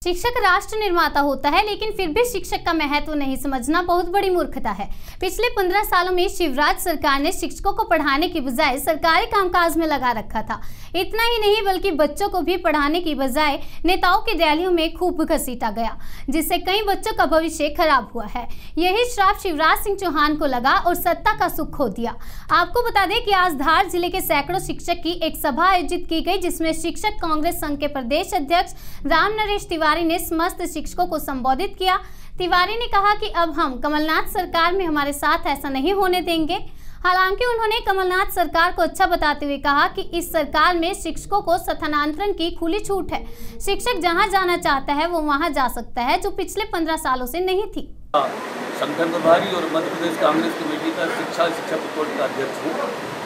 शिक्षक राष्ट्र निर्माता होता है, लेकिन फिर भी शिक्षक का महत्व नहीं समझना बहुत बड़ी मूर्खता है। पिछले 15 सालों में शिवराज सरकार ने शिक्षकों को पढ़ाने की बजाय सरकारी कामकाज में लगा रखा था। इतना ही नहीं बल्कि बच्चों को भी पढ़ाने की बजाय नेताओं की रैलियों में खूब घसीटा गया, जिससे कई बच्चों का भविष्य खराब हुआ है। यही श्राप शिवराज सिंह चौहान को लगा और सत्ता का सुख खो दिया। आपको बता दें कि आज धार जिले के सैकड़ों शिक्षक की एक सभा आयोजित की गई, जिसमें शिक्षक कांग्रेस संघ के प्रदेश अध्यक्ष राम नरेश तिवारी ने समस्त शिक्षकों को संबोधित किया। तिवारी ने कहा कि अब हम कमलनाथ सरकार में हमारे साथ ऐसा नहीं होने देंगे। हालांकि उन्होंने कमलनाथ सरकार को अच्छा बताते हुए कहा कि इस सरकार में शिक्षकों को स्थानांतरण की खुली छूट है। शिक्षक जहां जाना चाहता है वो वहां जा सकता है, जो पिछले 15 सालों से नहीं थी। संगठन प्रभारी और मध्य प्रदेश कांग्रेस कमेटी का शिक्षा प्रकोष्ठ का अध्यक्ष हूँ।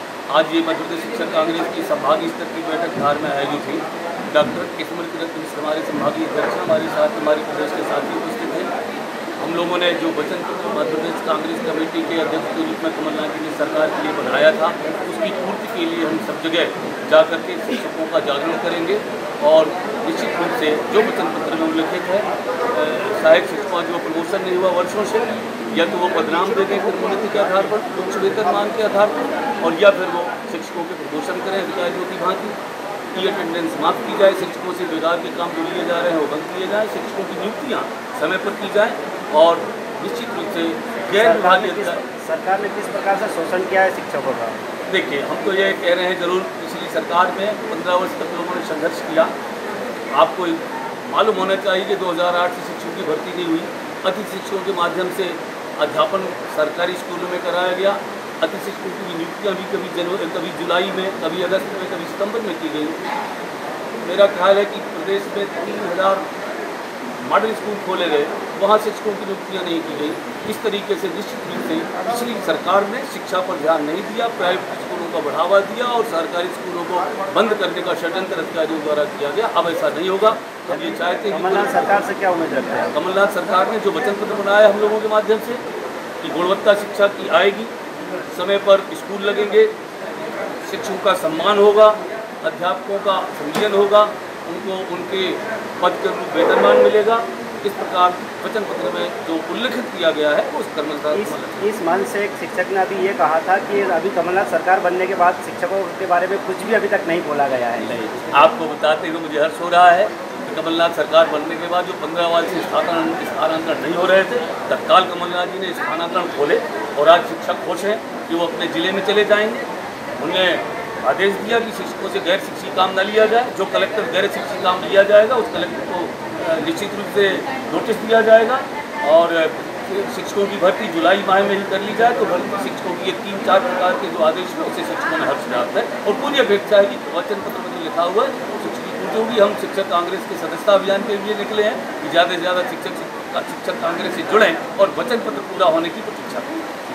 आज ये मध्य प्रदेश शिक्षक कांग्रेस की संभागीय स्तर की बैठक धार में आयोजित हुई। डॉक्टर स्मृति रत्न हमारे संभागीय अध्यक्ष हमारे साथ हमारे प्रदेश के साथी उपस्थित हैं। हम लोगों ने जो वचन पत्र मध्य प्रदेश कांग्रेस कमेटी के अध्यक्ष के रूप में कमलनाथ जी ने सरकार के लिए बनाया था, उसकी पूर्ति के लिए हम सब जगह जाकर के शिक्षकों का जागरण करेंगे और निश्चित रूप से जो वचन पत्र में उल्लिखित है, सहायक शिक्षकों का जो प्रमोशन नहीं हुआ वर्षों से, या तो वो बदनाम दे दें प्रोन्नति के आधार पर, उच्च वेतनमान के आधार पर, और या फिर वो शिक्षकों के प्रमोशन करें अधिकारियों की भांति। की अटेंडेंस समाप्त की जाए, शिक्षकों से बेकार के काम जो लिए जा रहे हैं वो बंद किए जाए, शिक्षकों की नियुक्तियाँ समय पर की जाए और निश्चित रूप से गैर विभागीय सरकार ने किस प्रकार से शोषण किया है शिक्षकों का। देखिए, हम तो ये कह रहे हैं, जरूर पिछली सरकार में 15 वर्ष तक लोगों ने संघर्ष किया। आपको मालूम होना चाहिए कि 2008 से शिक्षकों की भर्ती नहीं हुई। अतिथि शिक्षकों के माध्यम से अध्यापन सरकारी स्कूलों में कराया गया। अतिथि शिक्षकों की नियुक्तियाँ भी कभी जुलाई में, कभी अगस्त में, कभी सितंबर में की गई। मेरा ख्याल है कि प्रदेश में 3000 मॉडल स्कूल खोले गए, वहाँ शिक्षकों की नियुक्तियाँ नहीं की गई। इस तरीके से निश्चित रूप से पिछली सरकार ने शिक्षा पर ध्यान नहीं दिया, प्राइवेट स्कूलों का बढ़ावा दिया और सरकारी स्कूलों को बंद करने का षड्यंत्र अधिकारियों द्वारा किया गया। अब ऐसा नहीं होगा। हम ये चाहते हैं कमलनाथ सरकार से क्या उम्मीद रखते हैं। कमलनाथ सरकार ने जो वचन पत्र बनाया हम लोगों के माध्यम से कि गुणवत्ता शिक्षा की आएगी, समय पर स्कूल लगेंगे, शिक्षकों का सम्मान होगा, अध्यापकों का संविलियन होगा, उनको उनके पद के अनुरूप वेतनमान मिलेगा। इस प्रकार वचन पत्र में जो उल्लेखित किया गया है उस कमलनाथ इस मंच से एक शिक्षक ने अभी ये कहा था कि अभी कमलनाथ सरकार बनने के बाद शिक्षकों के बारे में कुछ भी अभी तक नहीं बोला गया है। आपको बताते हुए मुझे हर्ष हो रहा है कि कमलनाथ सरकार बनने के बाद जो 15 वाल से स्थानांतरण नहीं हो रहे थे, तत्काल कमलनाथ जी ने स्थानांतरण खोले और आज शिक्षक खुश हैं कि वो अपने ज़िले में चले जाएंगे। उन्हें आदेश दिया कि शिक्षकों से गैर शिक्षी काम न लिया जाए। जो कलेक्टर गैर शिक्षी काम लिया जाएगा उस कलेक्टर को निश्चित रूप से नोटिस दिया जाएगा और शिक्षकों की भर्ती जुलाई माह में ही कर ली जाए। तो भर्ती शिक्षकों की 3-4 प्रकार के जो आदेश हुए उससे शिक्षकों में हर्ष प्राप्त है और पूरी अपेक्षा है कि वचन पत्र में लिखा हुआ है शिक्षक की पूर्ति होगी। हम शिक्षक कांग्रेस के सदस्यता अभियान के लिए निकले हैं कि ज़्यादा से ज़्यादा शिक्षक कांग्रेस से जुड़ें और वचन पत्र पूरा होने की प्रतीक्षा करें।